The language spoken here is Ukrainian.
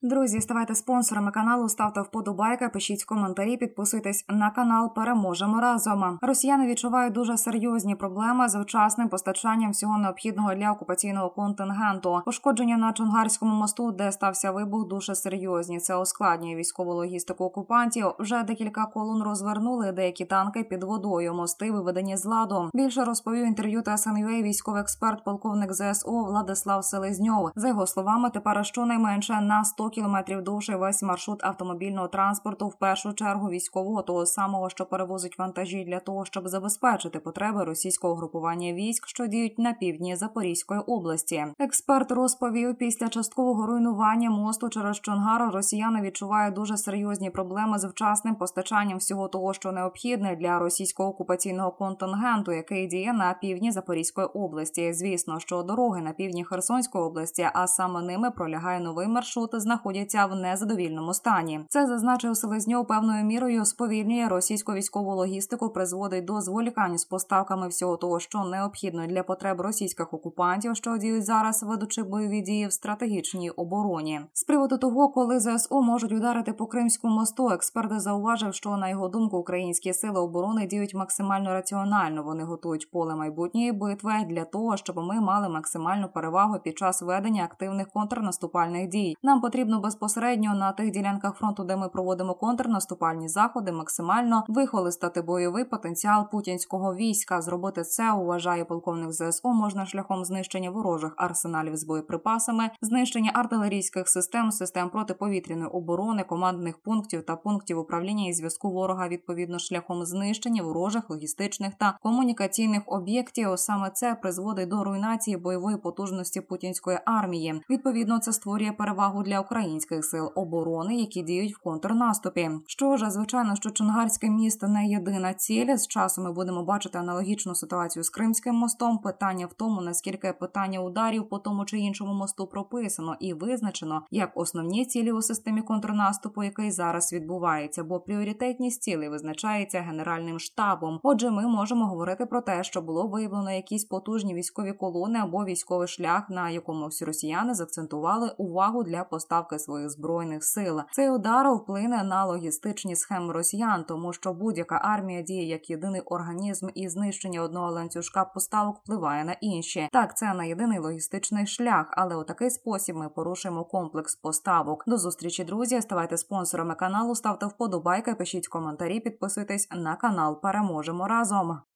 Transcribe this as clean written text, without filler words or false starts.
Друзі, ставайте спонсорами каналу, ставте вподобайки, пишіть коментарі, підписуйтесь на канал. Переможемо разом. Росіяни відчувають дуже серйозні проблеми з вчасним постачанням всього необхідного для окупаційного контингенту. Пошкодження на Чонгарському мосту, де стався вибух, дуже серйозні. Це ускладнює військову логістику окупантів. Вже декілька колон розвернули, деякі танки під водою, мости виведені з ладу. Більше розповів інтерв'ю ТСН.UA військовий експерт, полковник ЗСУ Владислав Селезньов. За його словами, тепер щонайменше на 100 кілометрів довше весь маршрут автомобільного транспорту, в першу чергу військового, того самого, що перевозить вантажі для того, щоб забезпечити потреби російського групування військ, що діють на півдні Запорізької області. Експерт розповів, після часткового руйнування мосту через Чонгар росіяни відчувають дуже серйозні проблеми з вчасним постачанням всього того, що необхідне для російського окупаційного контингенту, який діє на півдні Запорізької області. Звісно, що дороги на півдні Херсонської області, а саме ними пролягає новий маршрут, знаходяться в незадовільному стані. Це, зазначив Селезньов, певною мірою сповільнює російську військову логістику, призводить до зволікань з поставками всього того, що необхідно для потреб російських окупантів, що діють зараз, ведучи бойові дії в стратегічній обороні. З приводу того, коли ЗСУ можуть ударити по Кримському мосту, експерт зауважив, що, на його думку, українські сили оборони діють максимально раціонально. Вони готують поле майбутньої битви для того, щоб ми мали максимальну перевагу під час ведення активних контрнаступальних дій. Нам потрібно безпосередньо на тих ділянках фронту, де ми проводимо контрнаступальні заходи, максимально вихолостати бойовий потенціал путінського війська. Зробити це, вважає полковник ЗСУ, можна шляхом знищення ворожих арсеналів з боєприпасами, знищення артилерійських систем, систем протиповітряної оборони, командних пунктів та пунктів управління і зв'язку ворога, відповідно шляхом знищення ворожих логістичних та комунікаційних об'єктів. Саме це призводить до руйнації бойової потужності путінської армії. Відповідно, це створює перевагу для українських сил оборони, які діють в контрнаступі. Що ж, звичайно, що Чонгарське місто не єдина ціль. З часом ми будемо бачити аналогічну ситуацію з Кримським мостом. Питання в тому, наскільки питання ударів по тому чи іншому мосту прописано і визначено як основні цілі у системі контрнаступу, який зараз відбувається, бо пріоритетність цілей визначається Генеральним штабом. Отже, ми можемо говорити про те, що було виявлено якісь потужні військові колони або військовий шлях, на якому всі росіяни заакцентували увагу для поставки своїх збройних сил. Цей удар вплине на логістичні схеми росіян, тому що будь-яка армія діє як єдиний організм, і знищення одного ланцюжка поставок впливає на інші. Так, це не єдиний логістичний шлях, але у такий спосіб ми порушимо комплекс поставок. До зустрічі, друзі, ставайте спонсорами каналу, ставте вподобайки, пишіть коментарі, підписуйтесь на канал. Переможемо разом!